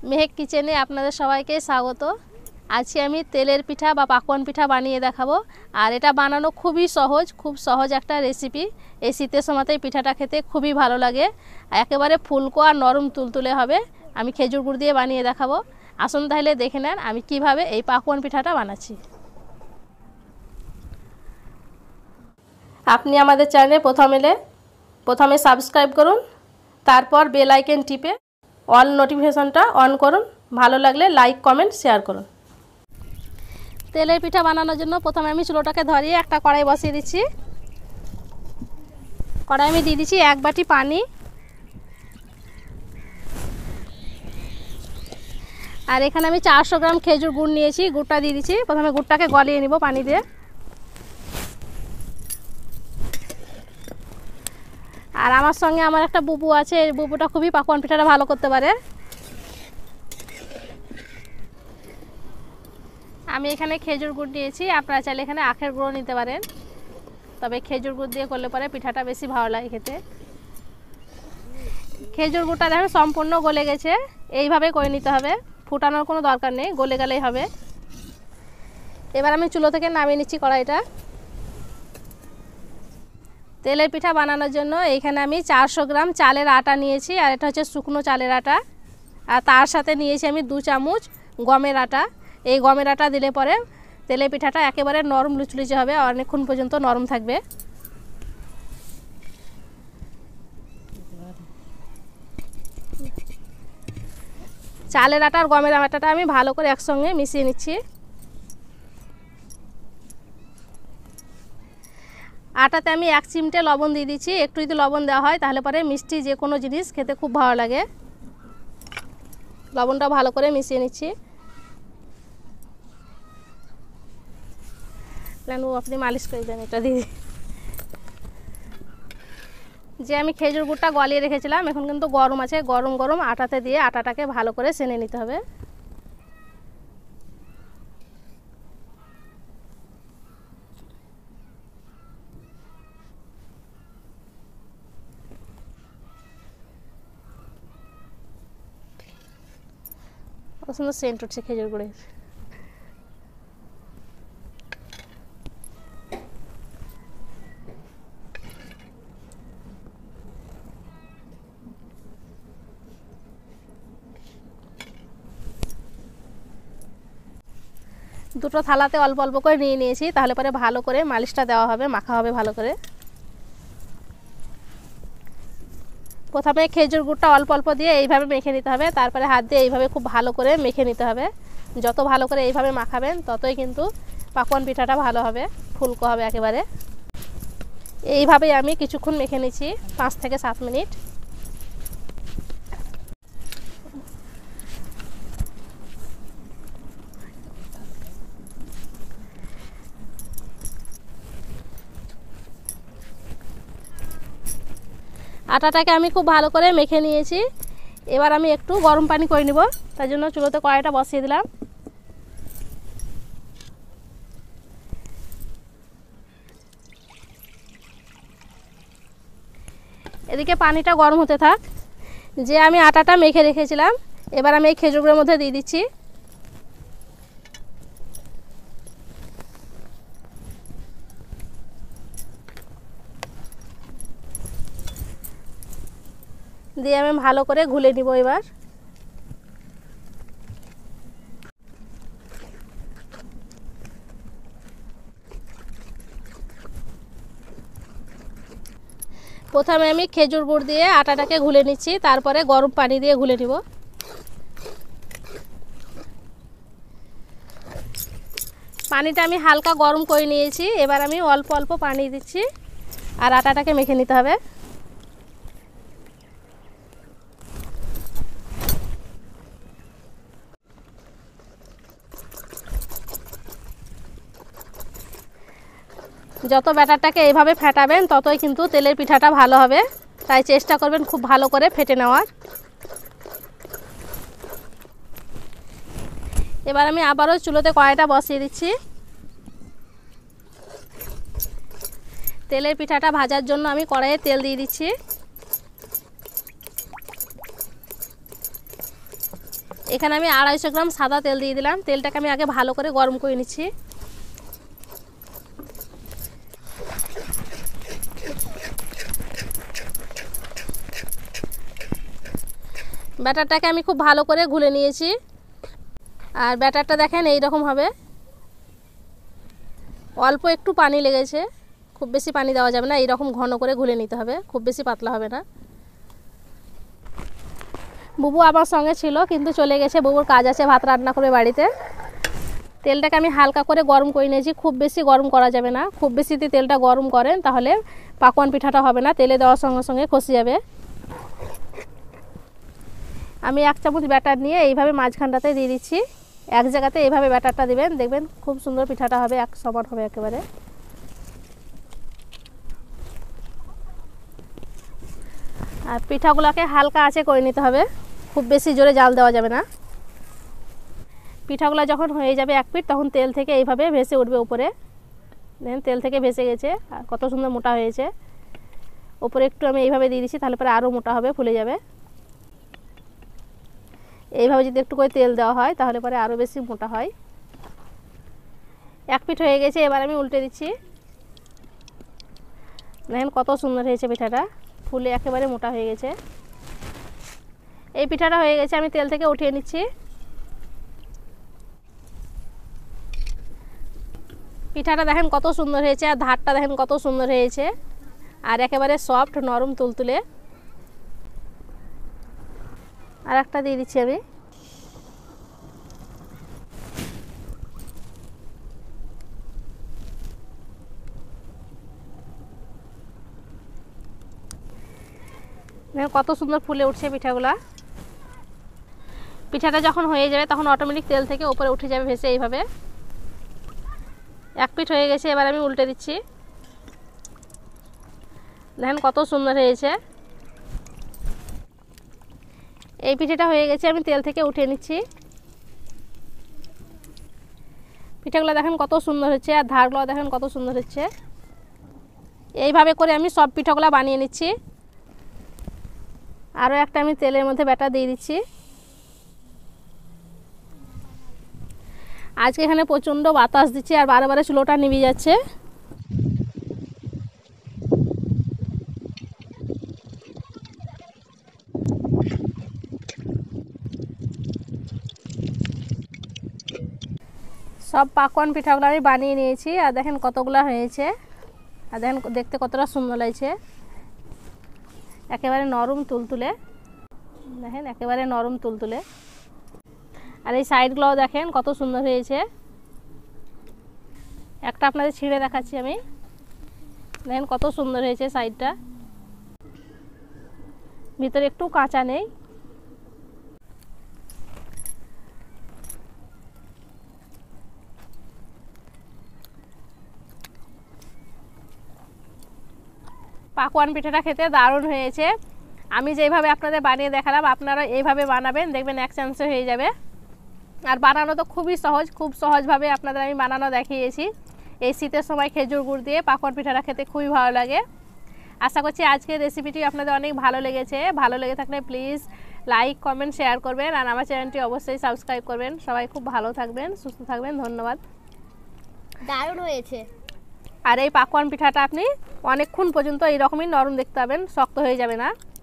মেহেক কিচেনে আপনাদের সবাইকে স্বাগত। আজকে আমি তেলের পিঠা বা পাকন পিঠা বানিয়ে দেখাবো। আর এটা বানানো খুবই সহজ, খুব সহজ একটা রেসিপি। এই শীতের সময়তেই পিঠাটা খেতে খুবই ভালো লাগে, একেবারে ফুলকো আর নরম তুলতুলে হবে। আমি খেজুর গুড় দিয়ে বানিয়ে দেখাবো। আসুন তাহলে দেখে নেন আমি কিভাবে এই পাকন পিঠাটা বানাচ্ছি। আপনি আমাদের চ্যানেলে প্রথমে সাবস্ক্রাইব করুন, তারপর বেল আইকন টিপে অল নোটিফিকেশনটা অন করুন। ভালো লাগলে লাইক কমেন্ট শেয়ার করুন। তেলের পিঠা বানানোর জন্য প্রথমে আমি চুলোটাকে ধরিয়ে একটা কড়াই বসিয়ে দিচ্ছি। কড়াই আমি দিয়ে দিচ্ছি 1 বাটি পানি। আর এখানে আমি 400 গ্রাম খেজুর গুড় নিয়েছি, গুড়টা দিয়ে দিচ্ছি। প্রথমে গুড়টাকে গলিয়ে নিব পানি দিয়ে। আর আমার সঙ্গে আমার একটা বুবু আছে, এই বুবুটা খুবই পাকন পিঠাটা ভালো করতে পারে। আমি এখানে খেজুর গুড় দিয়েছি, আপনারা চাইলে এখানে আখের গুঁড়ো নিতে পারেন, তবে খেজুর গুড় দিয়ে করলে পরে পিঠাটা বেশি ভালো লাগে খেতে। খেজুর গুড়টা দেখেন সম্পূর্ণ গলে গেছে, এইভাবে করে নিতে হবে, ফুটানোর কোনো দরকার নেই, গলে গেলেই হবে। এবার আমি চুলো থেকে নামিয়ে নিচ্ছি কড়াইটা। তেলের পিঠা বানানোর জন্য এইখানে আমি 400 গ্রাম চালের আটা নিয়েছি, আর এটা হচ্ছে শুকনো চালের আটা। আর তার সাথে নিয়েছি আমি 2 চামচ গমের আটা। এই গমের আটা দিলে পরে তেলের পিঠাটা একেবারে নরম লুচলুচে হবে, অনেকক্ষণ পর্যন্ত নরম থাকবে। চালের আটা আর গমের আটাটা আমি ভালো করে একসঙ্গে মিশিয়ে নিচ্ছি। আটাতে আমি 1 চিমটে লবণ দিয়ে দিচ্ছি। একটু যদি লবণ দেওয়া হয় তাহলে পরে মিষ্টি যে কোনো জিনিস খেতে খুব ভালো লাগে। লবণটা ভালো করে মিশিয়ে নিচ্ছি। আপনি মালিশ করে দেন এটা দিয়ে। যে আমি খেজুর গুড়টা গলিয়ে রেখেছিলাম, এখন কিন্তু গরম আছে, গরম গরম আটাতে দিয়ে আটাটাকে ভালো করে সেনে নিতে হবে। সুন্দর সেন্ট উঠছে খেজুর গুড়ের। দুটো থালাতে অল্প অল্প করে নিয়ে নিয়েছি, তাহলে পরে ভালো করে মালিশটা দেওয়া হবে, মাখা হবে ভালো করে। প্রথমে খেজুর গুড়টা অল্প অল্প দিয়ে এইভাবে মেখে নিতে হবে, তারপরে হাত দিয়ে এইভাবে খুব ভালো করে মেখে নিতে হবে। যত ভালো করে এইভাবে মাখাবেন ততই কিন্তু পাকন পিঠাটা ভালো হবে, ফুলকো হবে একেবারে। এইভাবেই আমি কিছুক্ষণ মেখে নিচ্ছি, 5 থেকে 7 মিনিট। আটাটাকে আমি খুব ভালো করে মেখে নিয়েছি। এবার আমি একটু গরম পানি করে নিব, তার জন্য চুলোতে কড়াইটা বসিয়ে দিলাম। এদিকে পানিটা গরম হতে থাক। যে আমি আটাটা মেখে রেখেছিলাম, এবার আমি এই খেজুরের মধ্যে দিয়ে দিচ্ছি। দিয়ে আমি ভালো করে ঘুলে নিব। এবার প্রথমে আমি খেজুর গুড় দিয়ে আটাটাকে ঘুলে নিচ্ছি, তারপরে গরম পানি দিয়ে ঘুলে নিব। পানিটা আমি হালকা গরম করে নিয়েছি, এবার আমি অল্প অল্প পানি দিচ্ছি আর আটাটাকে মেখে নিতে হবে। যত ব্যাটারটাকে এইভাবে ফেটাবেন ততই কিন্তু তেলের পিঠাটা ভালো হবে, তাই চেষ্টা করবেন খুব ভালো করে ফেটে নেওয়ার। এবার আমি আবারও চুলোতে কড়াইটা বসিয়ে দিচ্ছি। তেলের পিঠাটা ভাজার জন্য আমি কড়াইয়ে তেল দিয়ে দিচ্ছি। এখানে আমি 250 গ্রাম সাদা তেল দিয়ে দিলাম। তেলটাকে আমি আগে ভালো করে গরম করে নিচ্ছি। ব্যাটারটাকে আমি খুব ভালো করে গুলে নিয়েছি। আর ব্যাটারটা দেখেন এই রকম হবে। অল্প একটু পানি লেগেছে, খুব বেশি পানি দেওয়া যাবে না, এই রকম ঘন করে গুলে নিতে হবে, খুব বেশি পাতলা হবে না। বুবু আমার সঙ্গে ছিল কিন্তু চলে গেছে, বুবুর কাজ আছে, ভাত রান্না করবে বাড়িতে। তেলটাকে আমি হালকা করে গরম করে নিয়েছি, খুব বেশি গরম করা যাবে না। খুব বেশি যদি তেলটা গরম করেন তাহলে পাকোয়ান পিঠাটা হবে না, তেলে দেওয়ার সঙ্গে সঙ্গে খসে যাবে। আমি 1 চামচ ব্যাটার নিয়ে এইভাবে মাঝখানটাতে দিয়ে দিচ্ছি। এক জায়গাতে এইভাবে ব্যাটারটা দিবেন, দেখবেন খুব সুন্দর পিঠাটা হবে, এক সমান হবে একেবারে। আর পিঠাগুলোকে হালকা আঁচে করে নিতে হবে, খুব বেশি জোরে জাল দেওয়া যাবে না। পিঠাগুলো যখন হয়ে যাবে 1 পিঠ, তখন তেল থেকে এইভাবে ভেসে উঠবে উপরে। দেখেন তেল থেকে ভেসে গেছে, আর কত সুন্দর মোটা হয়েছে। উপরে একটু আমি এইভাবে দিয়ে দিচ্ছি, তাহলে পরে আরও মোটা হবে, ফুলে যাবে। এইভাবে যদি একটু করে তেল দেওয়া হয় তাহলে পরে আরও বেশি মোটা হয়। 1 পিঠ হয়ে গেছে, এবার আমি উল্টে দিচ্ছি। দেখেন কত সুন্দর হয়েছে পিঠাটা, ফুলে একেবারে মোটা হয়ে গেছে। এই পিঠাটা হয়ে গেছে, আমি তেল থেকে উঠিয়ে নিচ্ছি। পিঠাটা দেখেন কত সুন্দর হয়েছে, আর ধারটা দেখেন কত সুন্দর হয়েছে, আর একেবারে সফট নরম তুলতুলে। আর একটা দিয়ে দিচ্ছি আমি। দেখেন কত সুন্দর ফুলে উঠছে পিঠাগুলা। পিঠাটা যখন হয়ে যাবে তখন অটোমেটিক তেল থেকে উপরে উঠে যাবে ভেসে এইভাবে। 1 পিঠ হয়ে গেছে, এবার আমি উল্টে দিচ্ছি। দেখেন কত সুন্দর হয়েছে। এই পিঠাটা হয়ে গেছে, আমি তেল থেকে উঠিয়ে নিচ্ছি। পিঠাগুলো দেখেন কত সুন্দর হচ্ছে, আর ধারগুলো দেখেন কত সুন্দর হচ্ছে। এইভাবে করে আমি সব পিঠাগুলো বানিয়ে নিচ্ছি। আরও একটা আমি তেলের মধ্যে ব্যাটার দিয়ে দিচ্ছি। আজকে এখানে প্রচণ্ড বাতাস দিচ্ছে, আর বারে বারে চুলোটা নিভে যাচ্ছে। সব পাকোয়ান পিঠাগুলো আমি বানিয়ে নিয়েছি, আর দেখেন কতগুলো হয়েছে, আর দেখেন দেখতে কতটা সুন্দর লাগছে, একেবারে নরম তুলতুলে। দেখেন একেবারে নরম তুলতুলে। আর এই সাইডগুলোও দেখেন কত সুন্দর হয়েছে। একটা আপনাদের ছিঁড়ে দেখাচ্ছি আমি, দেখেন কত সুন্দর হয়েছে সাইডটা, ভিতরে একটু কাঁচা নেই। পাকোয়ান পিঠাটা খেতে দারুণ হয়েছে। আমি যেভাবে আপনাদের বানিয়ে দেখালাম আপনারা এইভাবে বানাবেন, দেখবেন এক চান্সে হয়ে যাবে। আর বানানো তো খুবই সহজ, খুব সহজভাবে আপনাদের আমি বানানো দেখিয়েছি। এই শীতের সময় খেজুর গুড় দিয়ে পাকোয়ান পিঠাটা খেতে খুবই ভালো লাগে। আশা করছি আজকের রেসিপিটি আপনাদের অনেক ভালো লেগেছে। ভালো লেগে থাকলে প্লিজ লাইক কমেন্ট শেয়ার করবেন, আর আমার চ্যানেলটি অবশ্যই সাবস্ক্রাইব করবেন। সবাই খুব ভালো থাকবেন, সুস্থ থাকবেন, ধন্যবাদ। দারুণ হয়েছে। আর এই পাকোয়ান পিঠাটা আপনি অনেকক্ষণ পর্যন্ত এইরকমই নরম দেখতে পাবেন, শক্ত হয়ে যাবে না।